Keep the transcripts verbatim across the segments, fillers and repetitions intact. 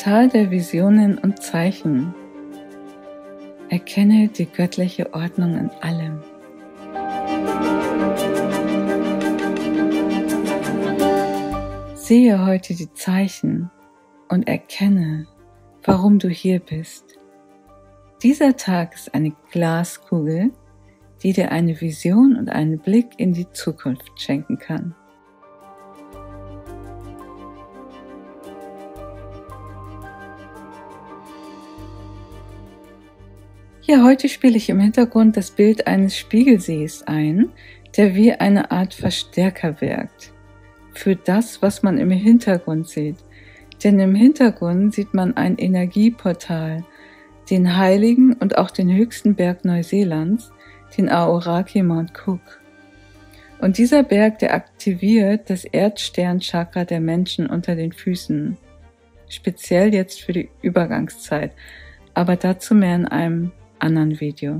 Portal der Visionen und Zeichen. Erkenne die göttliche Ordnung in allem. Sehe heute die Zeichen und erkenne, warum du hier bist. Dieser Tag ist eine Glaskugel, die dir eine Vision und einen Blick in die Zukunft schenken kann. Hier heute spiele ich im Hintergrund das Bild eines Spiegelsees ein, der wie eine Art Verstärker wirkt für das, was man im Hintergrund sieht. Denn im Hintergrund sieht man ein Energieportal, den heiligen und auch den höchsten Berg Neuseelands, den Aoraki Mount Cook. Und dieser Berg, der aktiviert das Erdsternchakra der Menschen unter den Füßen, speziell jetzt für die Übergangszeit, aber dazu mehr in einem anderen Video.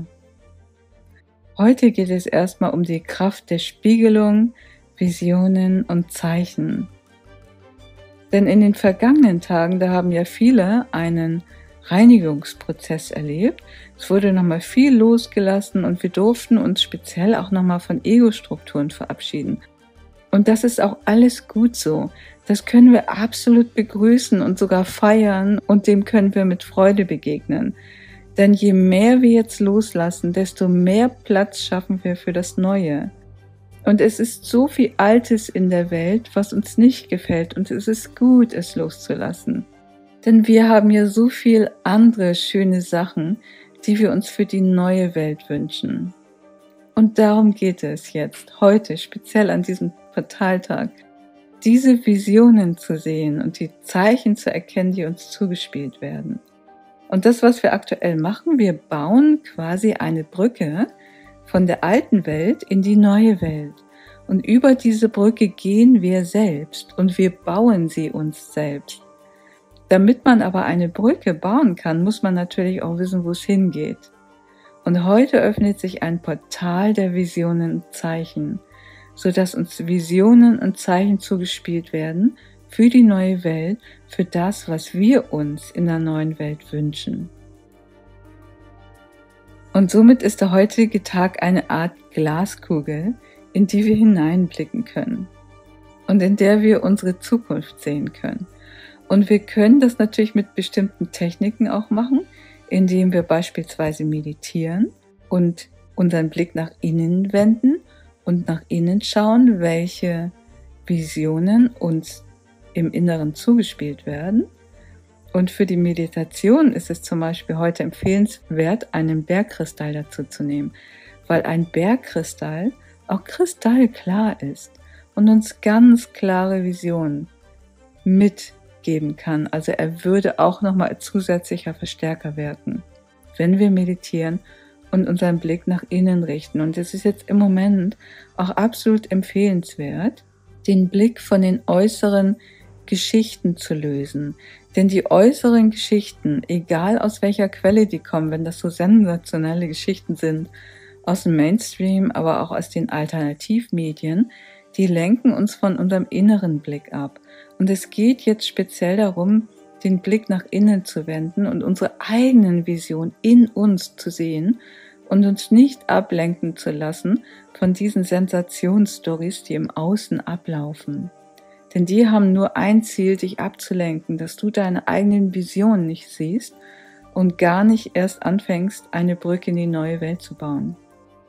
Heute geht es erstmal um die Kraft der Spiegelung, Visionen und Zeichen. Denn in den vergangenen Tagen, da haben ja viele einen Reinigungsprozess erlebt. Es wurde nochmal viel losgelassen und wir durften uns speziell auch nochmal von Ego-Strukturen verabschieden. Und das ist auch alles gut so. Das können wir absolut begrüßen und sogar feiern und dem können wir mit Freude begegnen. Denn je mehr wir jetzt loslassen, desto mehr Platz schaffen wir für das Neue. Und es ist so viel Altes in der Welt, was uns nicht gefällt und es ist gut, es loszulassen. Denn wir haben ja so viel andere schöne Sachen, die wir uns für die neue Welt wünschen. Und darum geht es jetzt, heute, speziell an diesem Portaltag, diese Visionen zu sehen und die Zeichen zu erkennen, die uns zugespielt werden. Und das, was wir aktuell machen, wir bauen quasi eine Brücke von der alten Welt in die neue Welt. Und über diese Brücke gehen wir selbst und wir bauen sie uns selbst. Damit man aber eine Brücke bauen kann, muss man natürlich auch wissen, wo es hingeht. Und heute öffnet sich ein Portal der Visionen und Zeichen, sodass uns Visionen und Zeichen zugespielt werden, für die neue Welt, für das, was wir uns in der neuen Welt wünschen. Und somit ist der heutige Tag eine Art Glaskugel, in die wir hineinblicken können und in der wir unsere Zukunft sehen können. Und wir können das natürlich mit bestimmten Techniken auch machen, indem wir beispielsweise meditieren und unseren Blick nach innen wenden und nach innen schauen, welche Visionen uns im Inneren zugespielt werden. Und für die Meditation ist es zum Beispiel heute empfehlenswert, einen Bergkristall dazu zu nehmen, weil ein Bergkristall auch kristallklar ist und uns ganz klare Visionen mitgeben kann. Also er würde auch nochmal als zusätzlicher Verstärker wirken, wenn wir meditieren und unseren Blick nach innen richten. Und es ist jetzt im Moment auch absolut empfehlenswert, den Blick von den äußeren Geschichten zu lösen. Denn die äußeren Geschichten, egal aus welcher Quelle die kommen, wenn das so sensationelle Geschichten sind, aus dem Mainstream, aber auch aus den Alternativmedien, die lenken uns von unserem inneren Blick ab. Und es geht jetzt speziell darum, den Blick nach innen zu wenden und unsere eigenen Visionen in uns zu sehen und uns nicht ablenken zu lassen von diesen Sensationsstories, die im Außen ablaufen. Denn die haben nur ein Ziel, dich abzulenken, dass du deine eigenen Visionen nicht siehst und gar nicht erst anfängst, eine Brücke in die neue Welt zu bauen.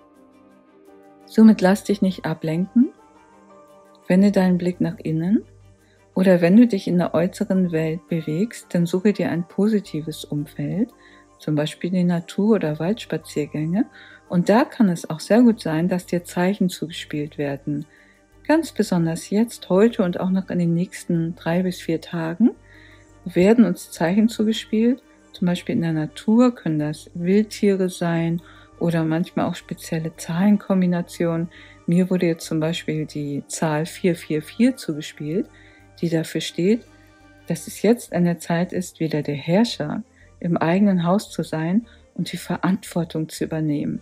Somit lass dich nicht ablenken, wende deinen Blick nach innen oder wenn du dich in der äußeren Welt bewegst, dann suche dir ein positives Umfeld, zum Beispiel die Natur- oder Waldspaziergänge und da kann es auch sehr gut sein, dass dir Zeichen zugespielt werden. Ganz besonders jetzt, heute und auch noch in den nächsten drei bis vier Tagen werden uns Zeichen zugespielt. Zum Beispiel in der Natur können das Wildtiere sein oder manchmal auch spezielle Zahlenkombinationen. Mir wurde jetzt zum Beispiel die Zahl vier vier vier zugespielt, die dafür steht, dass es jetzt an der Zeit ist, wieder der Herrscher im eigenen Haus zu sein und die Verantwortung zu übernehmen.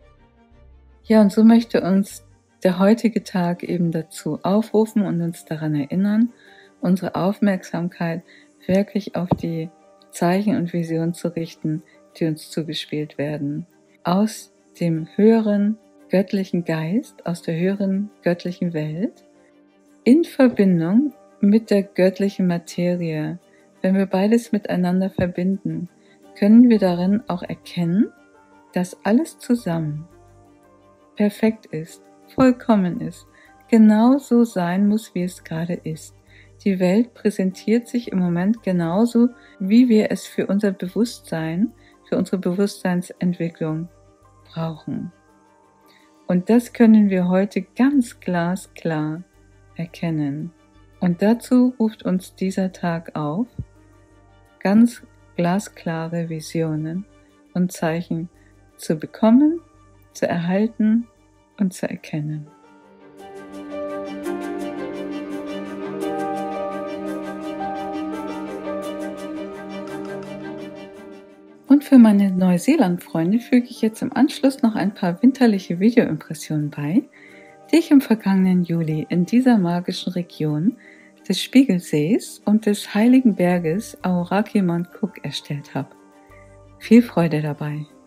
Ja, und so möchte uns der heutige Tag eben dazu aufrufen und uns daran erinnern, unsere Aufmerksamkeit wirklich auf die Zeichen und Visionen zu richten, die uns zugespielt werden. Aus dem höheren göttlichen Geist, aus der höheren göttlichen Welt, in Verbindung mit der göttlichen Materie. Wenn wir beides miteinander verbinden, können wir darin auch erkennen, dass alles zusammen perfekt ist, vollkommen ist, genauso sein muss, wie es gerade ist. Die Welt präsentiert sich im Moment genauso, wie wir es für unser Bewusstsein, für unsere Bewusstseinsentwicklung brauchen. Und das können wir heute ganz glasklar erkennen. Und dazu ruft uns dieser Tag auf, ganz glasklare Visionen und Zeichen zu bekommen, zu erhalten und zu erkennen. Und für meine Neuseeland-Freunde füge ich jetzt im Anschluss noch ein paar winterliche Videoimpressionen bei, die ich im vergangenen Juli in dieser magischen Region des Spiegelsees und des heiligen Berges Aoraki Mount Cook erstellt habe. Viel Freude dabei!